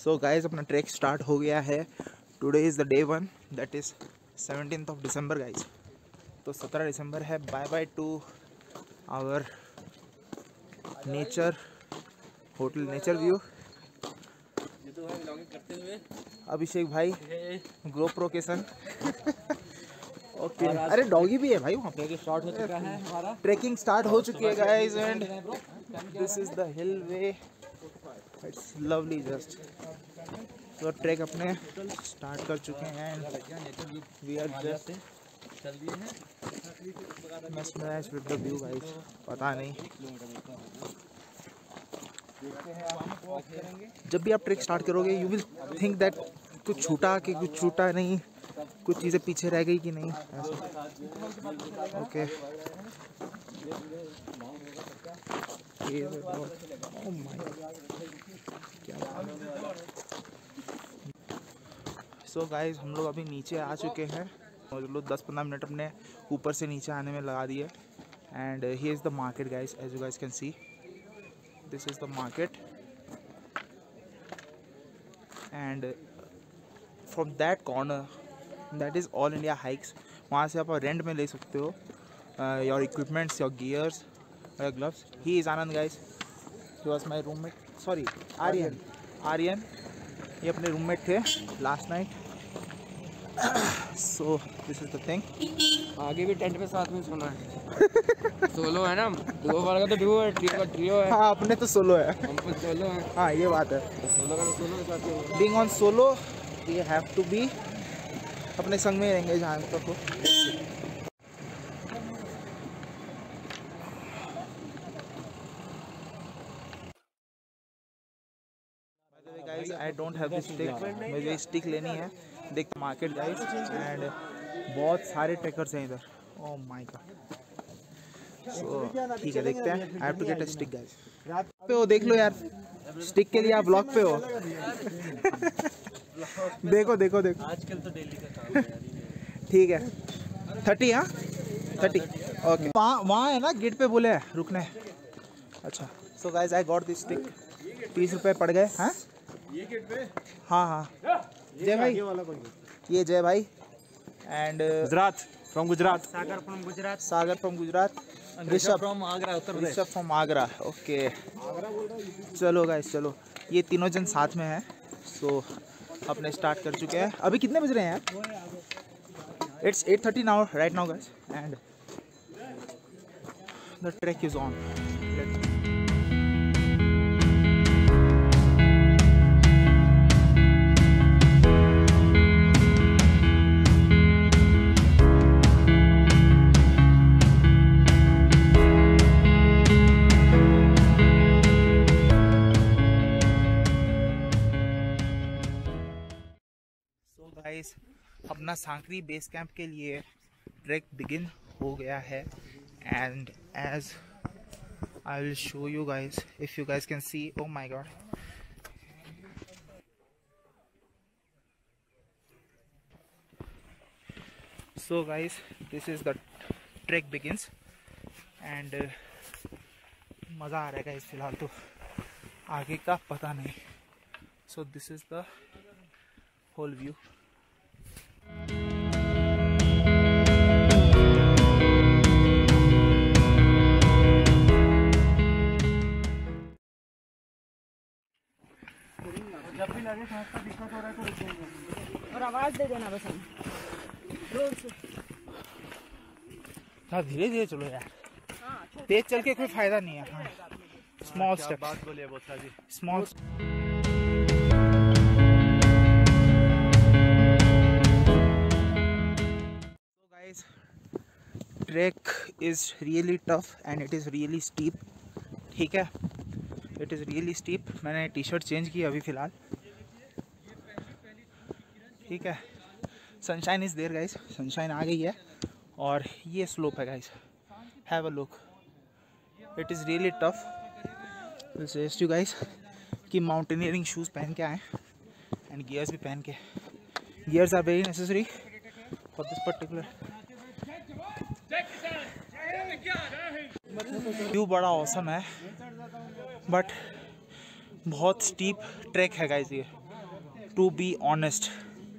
सो guys अपना track start हो गया है। Today is the day 1, that is 17th of December guys. तो 17 दिसंबर है। Bye bye to our nature hotel nature view. Abhishek भाई GoPro के संग। ओके अरे डॉगी भी है भाई वहाँ पे। स्टार्ट हो चुका है हमारा ट्रैकिंग स्टार्ट हो चुकी है guys and this is the hill way. It's lovely just. तो ट्रैक अपने स्टार्ट कर चुके हैं and we are just mesmerized with the view guys. पता नहीं जब भी आप ट्रैक स्टार्ट करोगे यू विल थिंक दैट कुछ छूटा कि कुछ छूटा नहीं, कुछ चीज़ें पीछे रह गई कि नहीं ऐसा। ओके सो गाइज हम लोग अभी नीचे आ चुके हैं और लोग 10-15 मिनट अपने ऊपर से नीचे आने में लगा दिए। And here is the market guys, as you guys can see this is the market and from that corner that is all India hikes. वहाँ से आप रेंट में ले सकते हो your equipments, your gears, your gloves. He is Anand guys, he was my roommate, sorry Aryan ये अपने roommate थे last night. So this is the thing. आगे भी टेंट पे साथ में सोना है। सोलो है ना, डुओ वाला का तो डुओ है, ट्रियो का ट्रियो है। हाँ अपने तो सोलो है, हम तो सोलो है। हाँ ये बात है। तो सोलो का तो सोलो के साथ ही। Being on solo we have to be अपने संग में रहेंगे जहाँ तक हो। Guys I don't have this stick, मुझे स्टिक लेनी है। देख मार्केट गाइस एंड बहुत सारे ट्रैकर्स हैं इधर। ओह माय गॉड। सो ठीक है देखते हैं। I have to get a stick guys. पे हो देख लो यार, स्टिक के लिए आप ब्लॉक पे हो। देखो देखो देखो आजकल तो डेली का काम है यार। ठीक है 30, हाँ 30 ओके। वहाँ है ना गेट पे बोले है रुकने। अच्छा so guys I got this stick, 30 रुपये पड़ गए। हाँ ये गेट पे, हाँ हाँ जय भाई, ये जय भाई and Gujarat from Gujarat, Sagar from Gujarat, Rishabh from Agra, Uttar Pradesh. Rishabh from Agra. Okay चलो गाइस चलो, ये तीनों जन साथ में हैं। सो अपने स्टार्ट कर चुके हैं। अभी कितने बज रहे हैं यार? It's 8:30 now right now guys and the track is on. Guys अपना सांकरी बेस कैंप के लिए ट्रैक बिगिन हो गया है and as I will show you guys if you guys can see. Oh my god. So guys this is the track begins एंड मज़ा आ रहा है गाइस फिलहाल तो, आगे का पता नहीं। So this is the whole view. जब भी लगे सांस का दिक्कत हो रहा है तो रुक जाएंगे और आवाज दे देना बस हम रोड से। हाँ धीरे धीरे चलो यार, तेज चल के कोई फायदा नहीं है। हाँ स्मॉल स्टेप, बात बोलिए Botha ji, small. So guys, trek is really tough and it is really steep. ठीक है, it is really steep. मैंने टी शर्ट चेंज की अभी फ़िलहाल। ठीक है, sunshine is there guys, sunshine आ गई है और ये स्लोप है guys, have a look. It is really tough. Will suggest you guys कि माउंटेनियरिंग शूज़ पहन के आएँ एंड गियर्स भी पहन के। Gears are very necessary for this particular. View बड़ा औसम है बट बहुत स्टीप ट्रैक है गाइस ये। to be honest.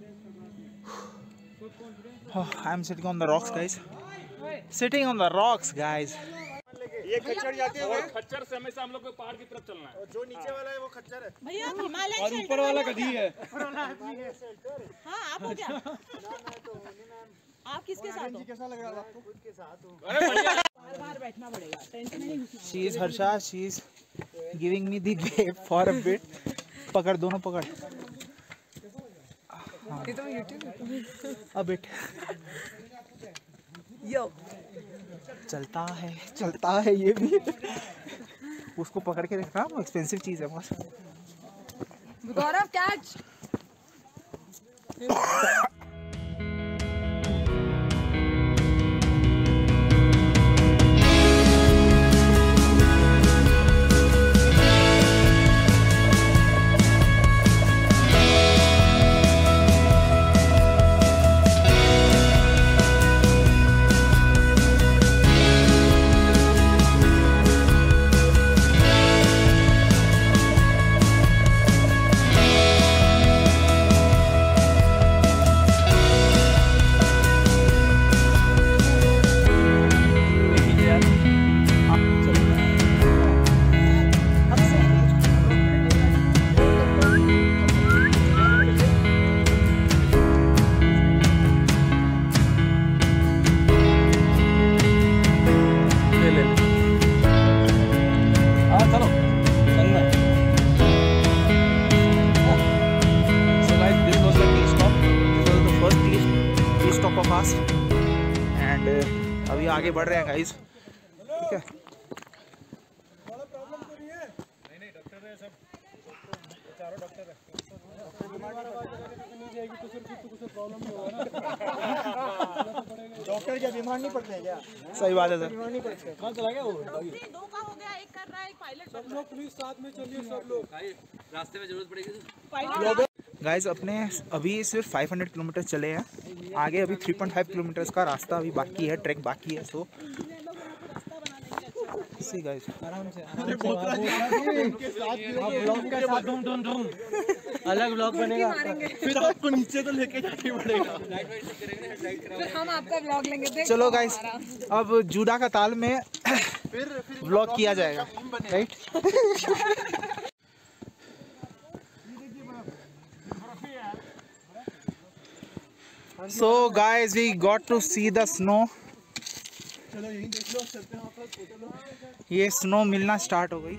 Oh, I'm sitting on the rocks, guys. Sitting on the rocks, guys. ये खच्चर जाते हुए खच्चर से हमेशा हम लोग को पहाड़ की तरफ चलना है। जो नीचे वाला है वो खच्चर है भैया हिमालय और ऊपर वाला गधी है। हाँ आप हो क्या? आप किसके साथ हो? कैसा लग रहा है आपको? खुद के साथ हूँ। बाहर बैठना पड़ेगा, टेंशन नहीं घुसना। She is Harsha. She is giving me the way for a bit. पकड़ दोनों पकड़। A bit. यो चलता है ये भी। उसको पकड़ के देखना, वो एक्सपेंसिव चीज है बस। गौरव कैच। एंड अभी आगे बढ़ रहे हैं गाइस, ठीक है। डॉक्टर क्या बीमार नहीं पड़ते हैं क्या? सही बात है सर। बीमार नहीं पड़ते। कहाँ चला गया वो? दो का हो गया, एक कर रहा है, एक पायलट बन रहा है। प्लीज साथ में चलिए सब लोग। रास्ते में जरूरत पड़ेगी तो। पायलट गाइस अपने अभी सिर्फ 500 किलोमीटर चले हैं, आगे अभी 3.5 किलोमीटर का रास्ता अभी बाकी है, ट्रैक बाकी है। सो सी गाइस आराम से अलग ब्लॉग बनेगा, फिर आपको नीचे तो लेके जाके पड़ेगा। हम आपका ब्लॉग लेंगे। चलो गाइस, अब जूडा का ताल में व्लॉग किया जाएगा, right. So guys, we got to see the snow. चलो यहीं देख लो, चलते हैं वापस, फोटो लो। ये स्नो मिलना स्टार्ट हो गई।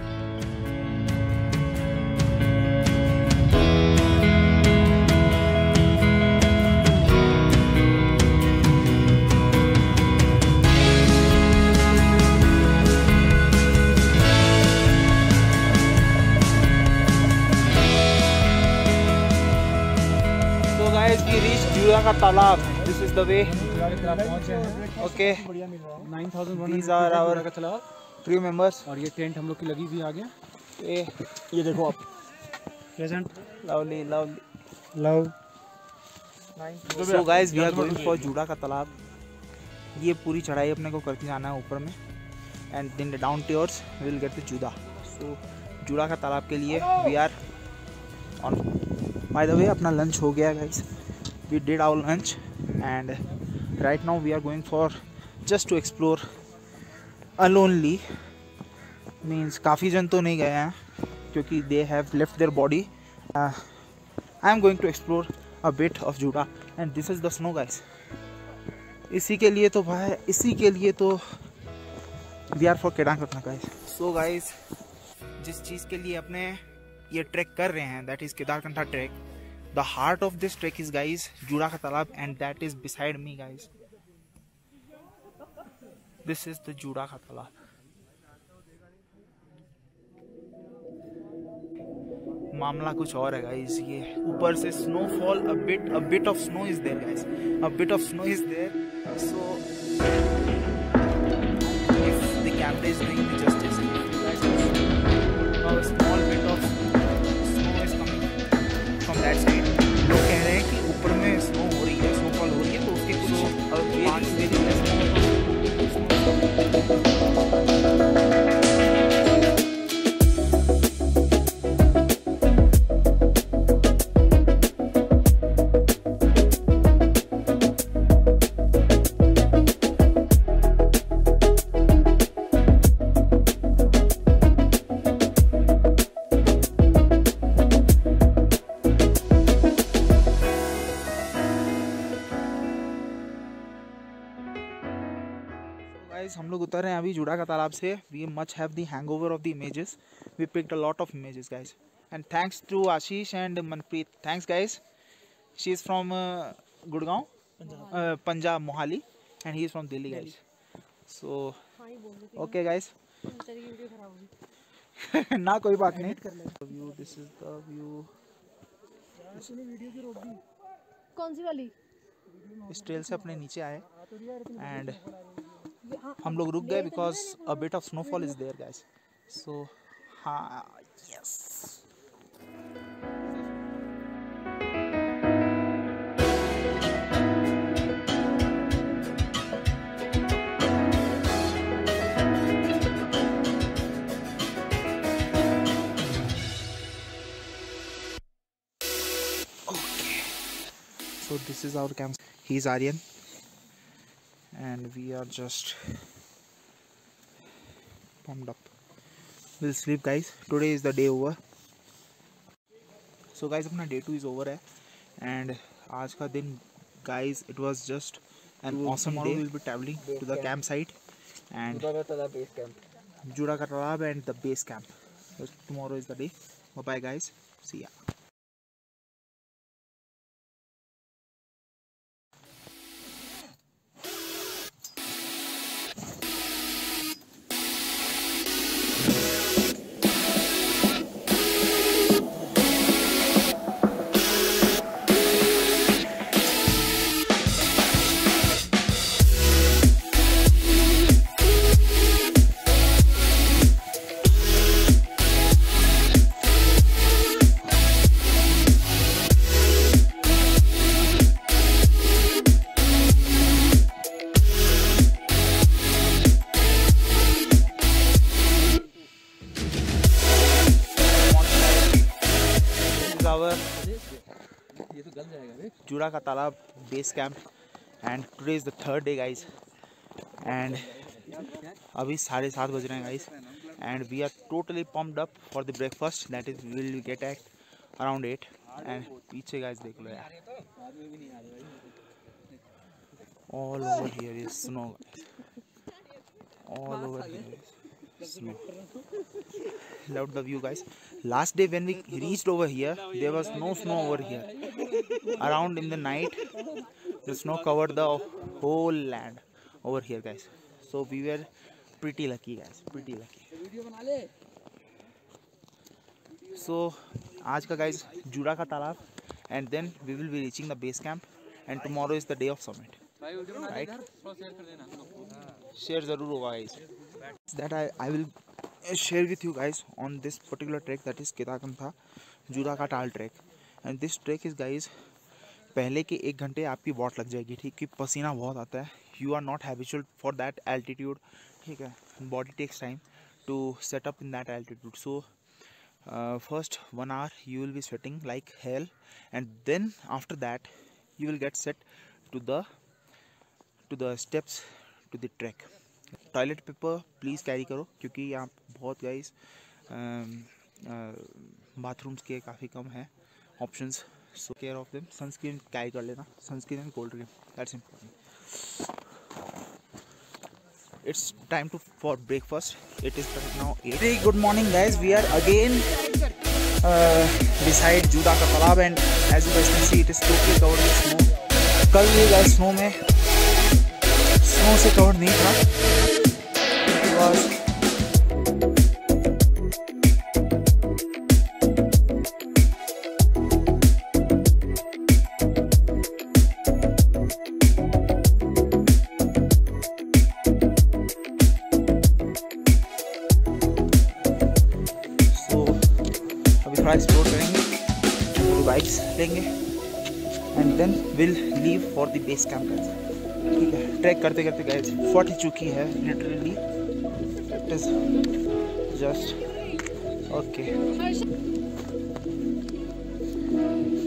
So guys, we reached Juda ka Talab. This is the way. Okay. 9,000 These are our crew members. और ये टेंट हम लोग की लगी हुई आ गया। ये देखो आप present lovely. Love. So guys, we are going for Juda ka Talab. ये पूरी चढ़ाई अपने को करके जाना है ऊपर में, and then the down tours we will get to Juda. So Juda ka Talab के लिए we are on. By the way, अपना लंच हो गया guys. We did our lunch and right now we are going for just to explore alonely. Means काफ़ी जन तो नहीं गए हैं क्योंकि they have left their body. I am going to explore a bit of Juda and this is the snow guys. इसी के लिए तो भाई, इसी के लिए तो we are for Kedarnath guys. So guys, जिस चीज़ के लिए अपने ये ट्रैक कर रहे हैं, that is Kedarnath track. The heart of this trek is guys Juda ka Talab and that is beside me guys. This is the Juda ka Talab. मामला कुछ और है guys. ये ऊपर से snowfall, a bit of snow is there guys. A bit of snow is there. So if the camera is doing me justice, guys, a small bit of snow is coming from that side. लोग कह रहे हैं कि ऊपर में snow हो रही है, स्नोफॉल हो रही है, तो उसके कुछ गाइस हम लोग उतर रहे हैं अभी जुड़ा का तालाब से. We much have the hangover of the images. We picked a lot of images guys. And thanks to Ashish and Manpreet. Thanks guys. She is from Gurgaon, Punjab, Mohali, and he is from Delhi guys. So okay guys. ना कोई बात नहीं. View, this is the view. कौन सी वाली? इस trail से अपने नीचे आए एंड हम लोग रुक गए because a bit of snowfall is there guys. So हाँ, yes. So this is our camp. He's Aryan and we are just pumped up. We'll sleep guys. Today is the day over. So guys अपना day 2 is over है and आज का दिन guys it was just an awesome day. We'll be traveling to the campsite and Juda ka Talab and the base camp. So tomorrow is the day. Bye bye guys. See ya. Juda ka Talab base camp and today is the third day guys and अभी 7:30 बज रहे हैं guys and we are totally pumped up for the breakfast that is we will get at around 8 and पीछे guys देख लो यार all over here is snow guys. All over here is snow. Loved the view guys. Last day when we reached over here there was no snow over here. Around in the night the snow covered the whole land over here guys. So we were pretty lucky guys, pretty lucky. So आज का guys जुड़ा ka Talab and then we will be reaching the base camp and tomorrow is the day of summit. Right? Share जरूर होगा guys. That I will share with you guys on this particular trek that is Kedarkantha जुड़ा का ताल trek and this trek is guys पहले के 1 घंटे आपकी what लग जाएगी ठीक कि पसीना बहुत आता है. You are not habitual for that altitude ठीक है. Body takes time to set up in that altitude. So first 1 hour you will be sweating like hell and then after that you will get set to the steps to the trek. Toilet paper please carry करो क्योंकि यहाँ बहुत guys bathrooms के काफ़ी कम है options. So care of them. Sunscreen carry कर लेना. Sunscreen and cold drink that's important. It's time to for breakfast. It is now 8. Good morning guys. We are again beside Juda ka Talab and as you guys can see it is totally covered with snow. कल ये guys snow में snow से cover नहीं था. थोड़ा explore करेंगे, तो bikes लेंगे and then will leave for the base camp guys. ठीक है. ट्रैक करते करते गाइस फट चुकी है literally. It is just okay.